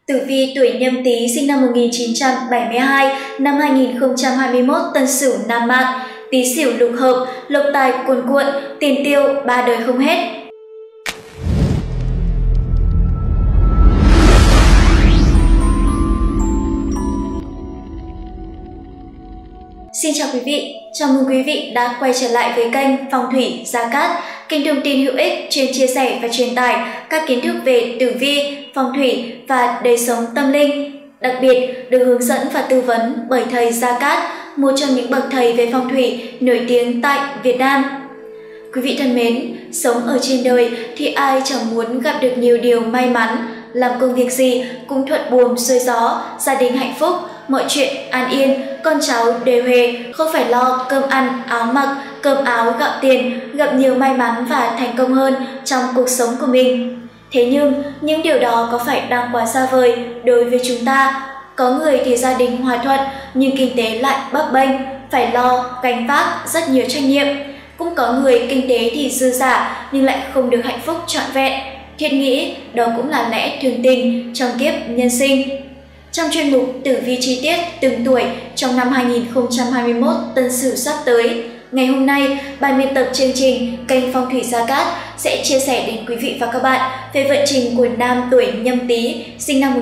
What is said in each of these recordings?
Tử vi tuổi Nhâm Tý sinh năm 1972, năm 2021 Tân Sửu nam mạng, Tý Sửu lục hợp, lộc tài cuồn cuộn, tiền tiêu ba đời không hết. Xin chào quý vị, chào mừng quý vị đã quay trở lại với kênh Phong thủy Gia Cát, kênh thông tin hữu ích chuyên chia sẻ và truyền tải các kiến thức về tử vi, phong thủy và đời sống tâm linh. Đặc biệt được hướng dẫn và tư vấn bởi thầy Gia Cát, một trong những bậc thầy về phong thủy nổi tiếng tại Việt Nam. Quý vị thân mến, sống ở trên đời thì ai chẳng muốn gặp được nhiều điều may mắn, làm công việc gì cũng thuận buồm xuôi gió, gia đình hạnh phúc, mọi chuyện an yên, con cháu đều huề, không phải lo cơm ăn, áo mặc, cơm áo gạo tiền, gặp nhiều may mắn và thành công hơn trong cuộc sống của mình. Thế nhưng, những điều đó có phải đang quá xa vời đối với chúng ta? Có người thì gia đình hòa thuận nhưng kinh tế lại bấp bênh, phải lo, gánh vác rất nhiều trách nhiệm. Cũng có người kinh tế thì dư dả nhưng lại không được hạnh phúc trọn vẹn. Thiết nghĩ đó cũng là lẽ thường tình trong kiếp nhân sinh. Trong chuyên mục tử vi chi tiết từng tuổi trong năm 2021 Tân Sửu sắp tới, ngày hôm nay, ban biên tập chương trình kênh Phong thủy Gia Cát sẽ chia sẻ đến quý vị và các bạn về vận trình của nam tuổi Nhâm Tý sinh năm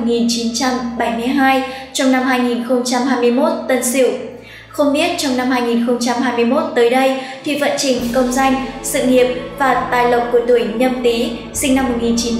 1972 trong năm 2021 Tân Sửu. Không biết trong năm 2021 tới đây thì vận trình công danh, sự nghiệp và tài lộc của tuổi Nhâm Tý sinh năm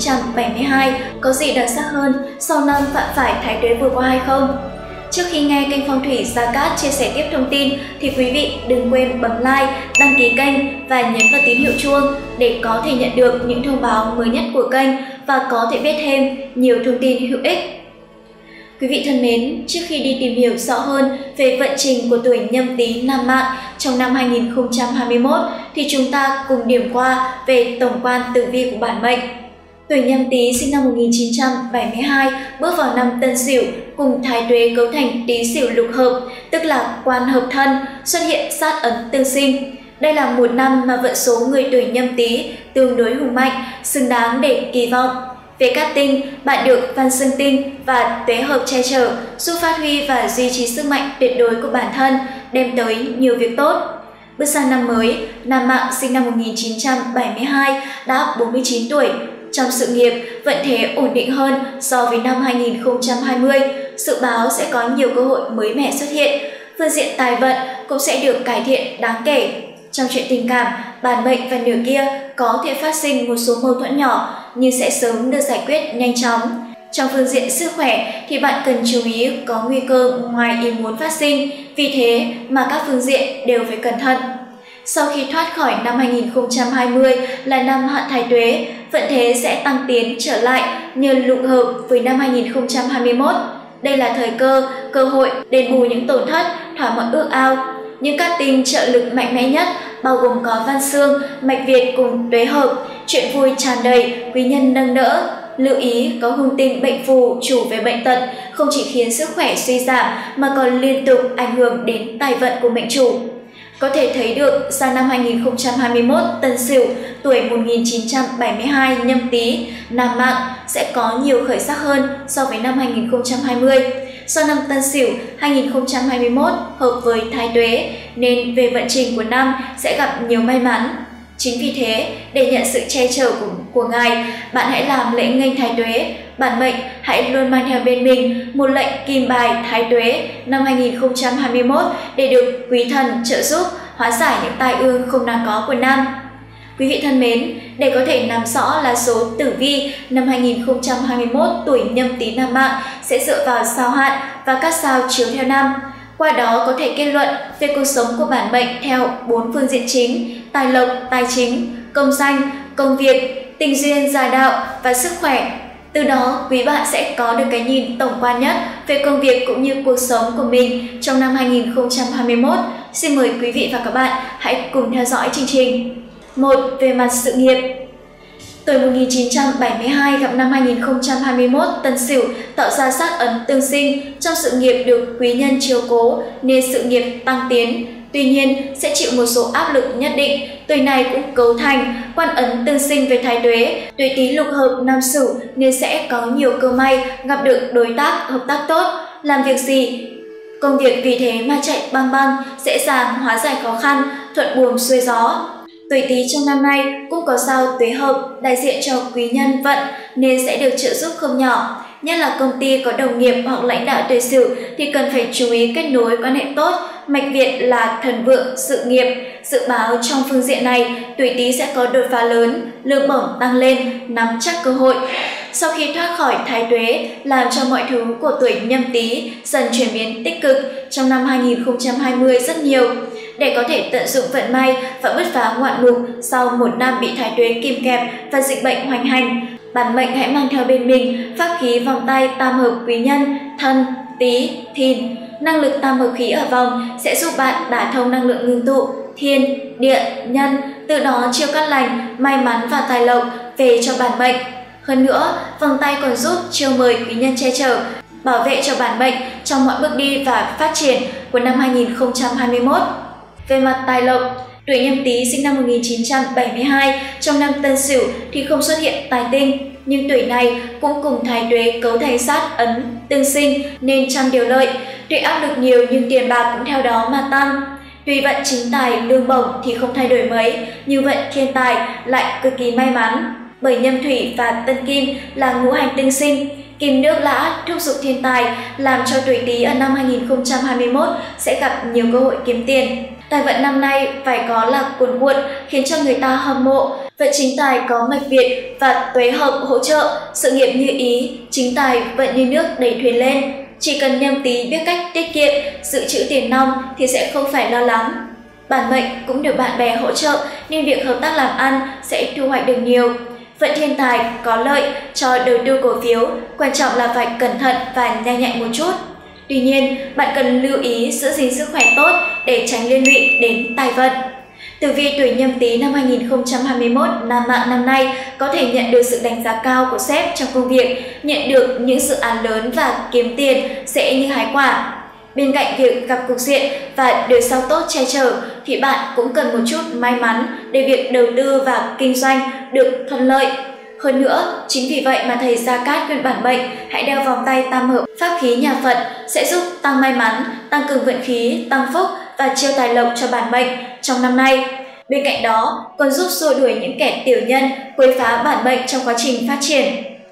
1972 có gì đặc sắc hơn sau năm phạm phải thái tuế vừa qua hay không? Trước khi nghe kênh Phong thủy Gia Cát chia sẻ tiếp thông tin thì quý vị đừng quên bấm like, đăng ký kênh và nhấn vào tín hiệu chuông để có thể nhận được những thông báo mới nhất của kênh và có thể biết thêm nhiều thông tin hữu ích. Quý vị thân mến, trước khi đi tìm hiểu rõ hơn về vận trình của tuổi Nhâm Tý nam mạng trong năm 2021 thì chúng ta cùng điểm qua về tổng quan tử vi của bản mệnh. Tuổi Nhâm Tý sinh năm 1972 bước vào năm Tân Sửu cùng thái tuế cấu thành Tý Sửu lục hợp, tức là quan hợp thân, xuất hiện sát ấn tương sinh. Đây là một năm mà vận số người tuổi Nhâm Tý tương đối hùng mạnh, xứng đáng để kỳ vọng. Về cát tinh, bạn được văn xương tinh và tuế hợp che chở, giúp phát huy và duy trì sức mạnh tuyệt đối của bản thân, đem tới nhiều việc tốt. Bước sang năm mới, nam mạng sinh năm 1972 đã 49 tuổi. Trong sự nghiệp, vận thế ổn định hơn so với năm 2020, dự báo sẽ có nhiều cơ hội mới mẻ xuất hiện. Phương diện tài vận cũng sẽ được cải thiện đáng kể. Trong chuyện tình cảm, bản mệnh và nửa kia có thể phát sinh một số mâu thuẫn nhỏ nhưng sẽ sớm được giải quyết nhanh chóng. Trong phương diện sức khỏe thì bạn cần chú ý có nguy cơ ngoài ý muốn phát sinh, vì thế mà các phương diện đều phải cẩn thận. Sau khi thoát khỏi năm 2020 là năm hạn thái tuế, vận thế sẽ tăng tiến trở lại nhờ lục hợp với năm 2021. Đây là thời cơ hội đền bù những tổn thất, thỏa mọi ước ao. Những cát tinh trợ lực mạnh mẽ nhất bao gồm có văn xương, mạch Việt cùng tuế hợp, chuyện vui tràn đầy, quý nhân nâng đỡ. Lưu ý có hung tinh bệnh phù chủ về bệnh tật không chỉ khiến sức khỏe suy giảm mà còn liên tục ảnh hưởng đến tài vận của mệnh chủ. Có thể thấy được sang năm 2021 Tân Sửu tuổi 1972 Nhâm Tý nam mạng sẽ có nhiều khởi sắc hơn so với năm 2020. Do năm Tân Sửu 2021 hợp với thái tuế nên về vận trình của năm sẽ gặp nhiều may mắn. Chính vì thế, để nhận sự che chở của ngài, bạn hãy làm lễ nghênh thái tuế. Bản mệnh hãy luôn mang theo bên mình một lệnh kim bài thái tuế năm 2021 để được quý thần trợ giúp hóa giải những tai ương không đáng có của năm. Quý vị thân mến, để có thể nắm rõ là số tử vi năm 2021 tuổi Nhâm Tý nam mạng sẽ dựa vào sao hạn và các sao chiếu theo năm. Qua đó có thể kết luận về cuộc sống của bản mệnh theo 4 phương diện chính: tài lộc, tài chính, công danh, công việc, tình duyên, gia đạo và sức khỏe. Từ đó, quý bạn sẽ có được cái nhìn tổng quan nhất về công việc cũng như cuộc sống của mình trong năm 2021. Xin mời quý vị và các bạn hãy cùng theo dõi chương trình. 1. Về mặt sự nghiệp. Tuổi 1972 gặp năm 2021 Tân Sửu tạo ra sát ấn tương sinh, trong sự nghiệp được quý nhân chiếu cố nên sự nghiệp tăng tiến. Tuy nhiên, sẽ chịu một số áp lực nhất định. Tuổi này cũng cấu thành quan ấn tương sinh về thái tuế, tuổi Tý lục hợp Nam Sửu nên sẽ có nhiều cơ may gặp được đối tác hợp tác tốt. Làm việc gì, công việc vì thế mà chạy băng băng, dễ dàng hóa giải khó khăn, thuận buồm xuôi gió. Tuổi Tý trong năm nay cũng có sao tuế hợp đại diện cho quý nhân vận nên sẽ được trợ giúp không nhỏ. Nhất là công ty có đồng nghiệp hoặc lãnh đạo tuổi Sửu thì cần phải chú ý kết nối quan hệ tốt. Mạch Việt là thần vượng sự nghiệp, dự báo trong phương diện này tuổi Tý sẽ có đột phá lớn, lương bổng tăng lên, nắm chắc cơ hội. Sau khi thoát khỏi thái tuế làm cho mọi thứ của tuổi Nhâm Tý dần chuyển biến tích cực trong năm 2020 rất nhiều. Để có thể tận dụng vận may và bứt phá ngoạn mục sau một năm bị thái tuế kìm kẹp và dịch bệnh hoành hành, bản mệnh hãy mang theo bên mình pháp khí vòng tay tam hợp quý nhân Thân, Tý, Thìn. Năng lực tam hợp khí ở vòng sẽ giúp bạn đả thông năng lượng ngưng tụ thiên, địa, nhân, từ đó chiêu cát lành, may mắn và tài lộc về cho bản mệnh. Hơn nữa, vòng tay còn giúp chiêu mời quý nhân che chở, bảo vệ cho bản mệnh trong mọi bước đi và phát triển của năm 2021. Về mặt tài lộc, tuổi Nhâm Tý sinh năm 1972 trong năm Tân Sửu thì không xuất hiện tài tinh, nhưng tuổi này cũng cùng thái tuế cấu thành sát ấn tương sinh nên trăm điều lợi. Tuy áp lực nhiều nhưng tiền bạc cũng theo đó mà tăng. Tuy vận chính tài lương bổng thì không thay đổi mấy, nhưng vận thiên tài lại cực kỳ may mắn. Bởi Nhâm Thủy và Tân Kim là ngũ hành tương sinh, kim nước lã thúc giục thiên tài làm cho tuổi Tý ở năm 2021 sẽ gặp nhiều cơ hội kiếm tiền. Tài vận năm nay phải có là cuồn cuộn khiến cho người ta hâm mộ. Vận chính tài có mạch Việt và tuế hợp hỗ trợ, sự nghiệp như ý, chính tài vận như nước đẩy thuyền lên. Chỉ cần Nhâm Tý biết cách tiết kiệm, dự trữ tiền nong thì sẽ không phải lo lắng. Bản mệnh cũng được bạn bè hỗ trợ nên việc hợp tác làm ăn sẽ thu hoạch được nhiều. Vận thiên tài có lợi cho đầu tư cổ phiếu, quan trọng là phải cẩn thận và nhanh nhạy một chút. Tuy nhiên, bạn cần lưu ý giữ gìn sức khỏe tốt để tránh liên lụy đến tài vận. Tử vi tuổi Nhâm Tý năm 2021 nam mạng năm nay có thể nhận được sự đánh giá cao của sếp trong công việc, nhận được những dự án lớn và kiếm tiền sẽ như hái quả. Bên cạnh việc gặp cục diện và đời sau tốt che chở thì bạn cũng cần một chút may mắn để việc đầu tư và kinh doanh được thuận lợi. Hơn nữa, chính vì vậy mà thầy Gia Cát khuyên bản mệnh hãy đeo vòng tay tam hợp pháp khí nhà Phật sẽ giúp tăng may mắn, tăng cường vận khí, tăng phúc và chiêu tài lộc cho bản mệnh trong năm nay. Bên cạnh đó, còn giúp xua đuổi những kẻ tiểu nhân quấy phá bản mệnh trong quá trình phát triển.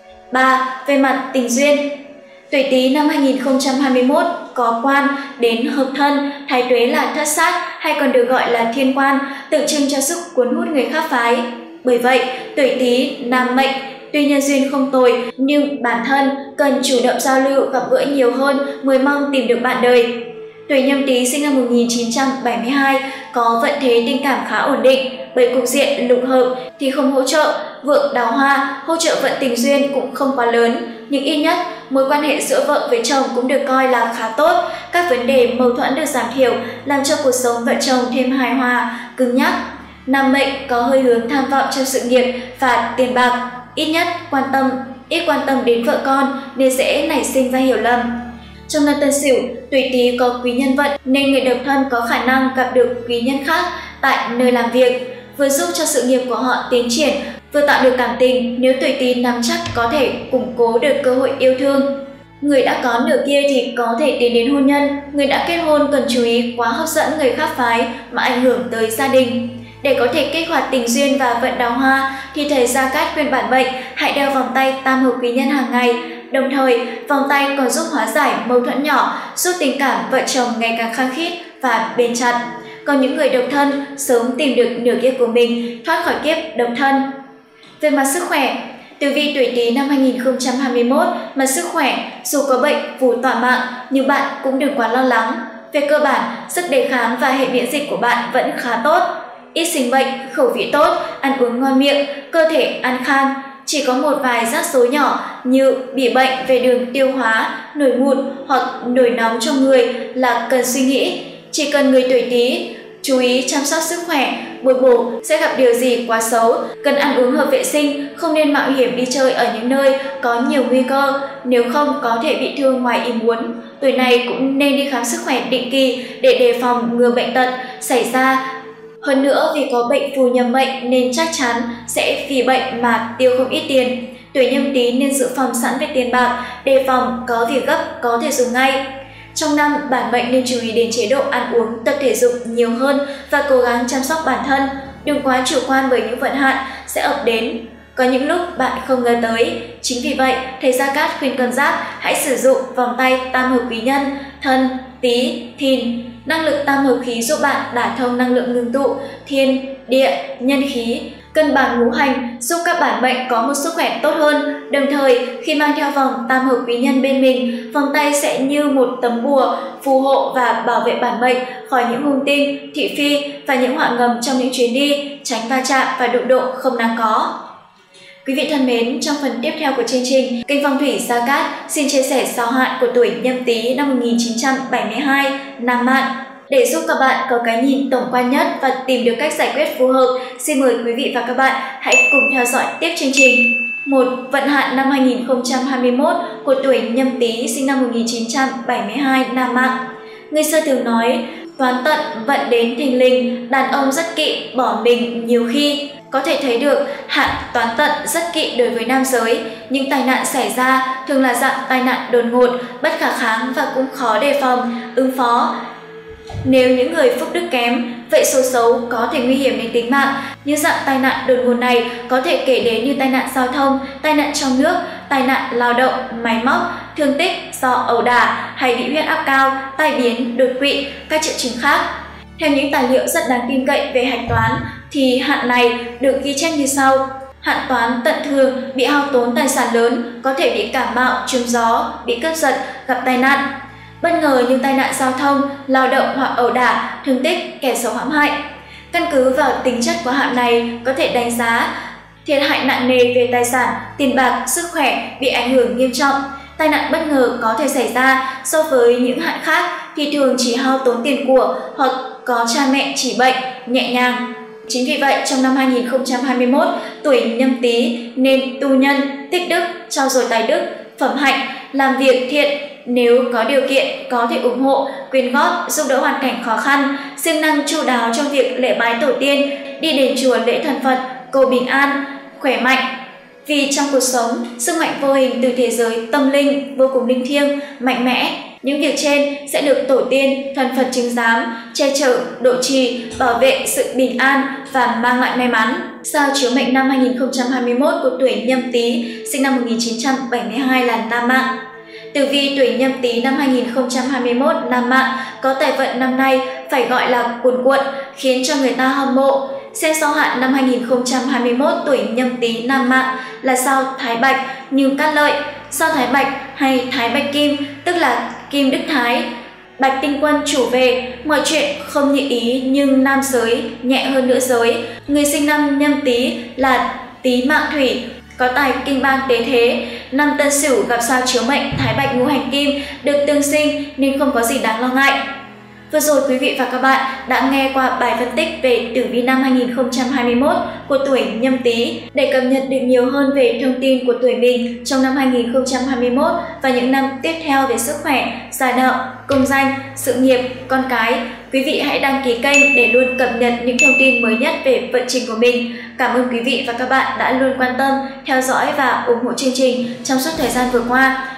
3. Về mặt tình duyên, tuổi Tý năm 2021 có quan đến hợp thân, thái tuế là thất sát hay còn được gọi là thiên quan, tượng trưng cho sức cuốn hút người khác phái. Bởi vậy, tuổi Tý nam mệnh tuy nhân duyên không tồi nhưng bản thân cần chủ động giao lưu gặp gỡ nhiều hơn mới mong tìm được bạn đời. Tuổi Nhâm Tý sinh năm 1972 có vận thế tình cảm khá ổn định, bởi cục diện lục hợp thì không hỗ trợ, vượng đào hoa hỗ trợ vận tình duyên cũng không quá lớn, nhưng ít nhất mối quan hệ giữa vợ với chồng cũng được coi là khá tốt, các vấn đề mâu thuẫn được giảm thiểu, làm cho cuộc sống vợ chồng thêm hài hòa, cứng nhắc. Nam mệnh có hơi hướng tham vọng trong sự nghiệp và tiền bạc, ít quan tâm đến vợ con nên dễ nảy sinh ra hiểu lầm. Trong năm Tân Sửu, tuổi Tý có quý nhân vận nên người độc thân có khả năng gặp được quý nhân khác tại nơi làm việc, vừa giúp cho sự nghiệp của họ tiến triển, vừa tạo được cảm tình. Nếu tuổi Tý nắm chắc có thể củng cố được cơ hội yêu thương. Người đã có nửa kia thì có thể tiến đến hôn nhân, người đã kết hôn cần chú ý quá hấp dẫn người khác phái mà ảnh hưởng tới gia đình. Để có thể kích hoạt tình duyên và vận đào hoa thì thầy Gia Cát khuyên bản mệnh hãy đeo vòng tay tam hợp quý nhân hàng ngày. Đồng thời, vòng tay còn giúp hóa giải mâu thuẫn nhỏ, giúp tình cảm vợ chồng ngày càng khăng khít và bền chặt. Còn những người độc thân sớm tìm được nửa kia của mình, thoát khỏi kiếp độc thân. Về mặt sức khỏe, tử vi tuổi Tý năm 2021, mặt sức khỏe dù có bệnh phù tọa mạng nhưng bạn cũng đừng quá lo lắng. Về cơ bản, sức đề kháng và hệ miễn dịch của bạn vẫn khá tốt. Ít sinh bệnh, khẩu vị tốt, ăn uống ngon miệng, cơ thể an khang. Chỉ có một vài rắc rối nhỏ như bị bệnh về đường tiêu hóa, nổi mụn hoặc nổi nóng trong người là cần suy nghĩ. Chỉ cần người tuổi Tý Chú ý chăm sóc sức khỏe, bồi bổ sẽ gặp điều gì quá xấu, cần ăn uống hợp vệ sinh, không nên mạo hiểm đi chơi ở những nơi có nhiều nguy cơ, nếu không có thể bị thương ngoài ý muốn. Tuổi này cũng nên đi khám sức khỏe định kỳ để đề phòng ngừa bệnh tật xảy ra. Hơn nữa vì có bệnh phù nhầm mệnh nên chắc chắn sẽ vì bệnh mà tiêu không ít tiền. Tuổi Nhâm Tý nên dự phòng sẵn về tiền bạc, đề phòng có việc gấp có thể dùng ngay. Trong năm, bản mệnh nên chú ý đến chế độ ăn uống, tập thể dục nhiều hơn và cố gắng chăm sóc bản thân. Đừng quá chủ quan bởi những vận hạn sẽ ập đến. Có những lúc bạn không ngờ tới. Chính vì vậy, thầy Gia Cát khuyên con giáp hãy sử dụng vòng tay tam hợp quý nhân Thân, Tý, Thìn. Năng lượng tam hợp khí giúp bạn đả thông năng lượng ngưng tụ, thiên, địa, nhân khí, cân bằng ngũ hành, giúp các bản mệnh có một sức khỏe tốt hơn. Đồng thời, khi mang theo vòng tam hợp quý nhân bên mình, vòng tay sẽ như một tấm bùa phù hộ và bảo vệ bản mệnh khỏi những hung tinh, thị phi và những họa ngầm trong những chuyến đi, tránh va chạm và đụng độ không đáng có. Quý vị thân mến, trong phần tiếp theo của chương trình, kênh Phong thủy Gia Cát xin chia sẻ sao hạn của tuổi Nhâm Tý năm 1972 nam mạng. Để giúp các bạn có cái nhìn tổng quan nhất và tìm được cách giải quyết phù hợp, xin mời quý vị và các bạn hãy cùng theo dõi tiếp chương trình. 1. Vận hạn năm 2021 của tuổi Nhâm Tý sinh năm 1972 nam mạng. Người xưa thường nói, toán tận vận đến thình lình, đàn ông rất kỵ bỏ mình nhiều khi. Có thể thấy được hạn toán tận rất kỵ đối với nam giới. Những tai nạn xảy ra thường là dạng tai nạn đột ngột, bất khả kháng và cũng khó đề phòng, ứng phó. Nếu những người phúc đức kém, vậy số xấu có thể nguy hiểm đến tính mạng. Như dạng tai nạn đột ngột này có thể kể đến như tai nạn giao thông, tai nạn trong nước, tai nạn lao động, máy móc, thương tích do ẩu đả hay bị huyết áp cao, tai biến, đột quỵ, các triệu chứng khác. Theo những tài liệu rất đáng tin cậy về hạch toán thì hạn này được ghi chép như sau. Hạn toán tận thường bị hao tốn tài sản lớn, có thể bị cảm mạo, trúng gió, bị cướp giật, gặp tai nạn. Bất ngờ như tai nạn giao thông, lao động hoặc ẩu đả, thương tích, kẻ xấu hãm hại. Căn cứ vào tính chất của hạn này có thể đánh giá thiệt hại nặng nề về tài sản, tiền bạc, sức khỏe bị ảnh hưởng nghiêm trọng. Tai nạn bất ngờ có thể xảy ra so với những hạn khác thì thường chỉ hao tốn tiền của hoặc có cha mẹ chỉ bệnh, nhẹ nhàng. Chính vì vậy, trong năm 2021, tuổi Nhâm Tý nên tu nhân, tích đức, trau dồi tài đức, phẩm hạnh, làm việc thiện. Nếu có điều kiện, có thể ủng hộ, quyên góp, giúp đỡ hoàn cảnh khó khăn, siêng năng chu đáo trong việc lễ bái tổ tiên, đi đền chùa lễ thần Phật, cầu bình an, khỏe mạnh. Vì trong cuộc sống, sức mạnh vô hình từ thế giới tâm linh vô cùng linh thiêng, mạnh mẽ. Những việc trên sẽ được tổ tiên, thần Phật chứng giám, che chở, độ trì, bảo vệ sự bình an và mang lại may mắn. Sao chiếu mệnh năm 2021 của tuổi Nhâm Tý sinh năm 1972 là nam mạng. Tử vi tuổi Nhâm Tý năm 2021 nam mạng có tài vận năm nay phải gọi là cuồn cuộn, khiến cho người ta hâm mộ. Xem sao hạn năm 2021 tuổi Nhâm Tý nam mạng là sao Thái Bạch nhưng cát lợi. Sao Thái Bạch hay Thái Bạch Kim tức là Kim Đức Thái. Bạch tinh quân chủ về, mọi chuyện không như ý nhưng nam giới nhẹ hơn nữ giới. Người sinh năm Nhâm Tý là Tý mạng thủy, có tài kinh ban tế thế. Năm Tân Sửu gặp sao chiếu mệnh Thái Bạch ngũ hành kim được tương sinh nên không có gì đáng lo ngại. Vừa rồi quý vị và các bạn đã nghe qua bài phân tích về tử vi năm 2021 của tuổi Nhâm Tý. Để cập nhật được nhiều hơn về thông tin của tuổi mình trong năm 2021 và những năm tiếp theo về sức khỏe, gia nợ, công danh, sự nghiệp, con cái, quý vị hãy đăng ký kênh để luôn cập nhật những thông tin mới nhất về vận trình của mình. Cảm ơn quý vị và các bạn đã luôn quan tâm, theo dõi và ủng hộ chương trình trong suốt thời gian vừa qua.